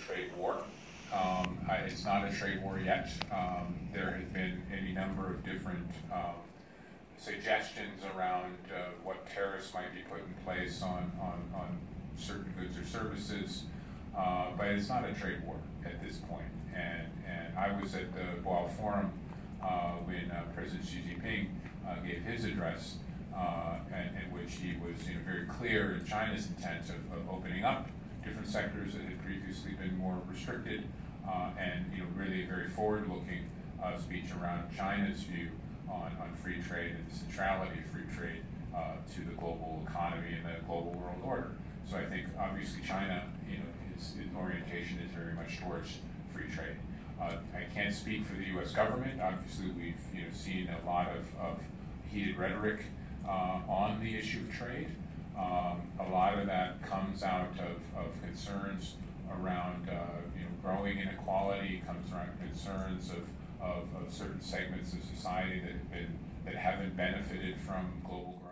trade war. It's not a trade war yet. There have been any number of different suggestions around what tariffs might be put in place on certain goods or services, but it's not a trade war at this point. And I was at the Boao Forum when President Xi Jinping gave his address, in which he was very clear in China's intent of opening up different sectors that had previously been more restricted, and really a very forward-looking speech around China's view on free trade and the centrality of free trade to the global economy and the global world order. So I think obviously China, its orientation is very much towards free trade. I can't speak for the U.S. government. Obviously, we've seen a lot of heated rhetoric on the issue of trade. A lot of that comes out of concerns around growing inequality, comes around concerns of certain segments of society that haven't benefited from global growth.